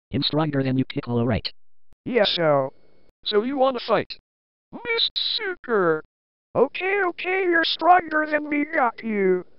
I'm stronger than you, Piccolo, right? Yes, so you want to fight? Mist Seeker! Okay, you're stronger than me, got you.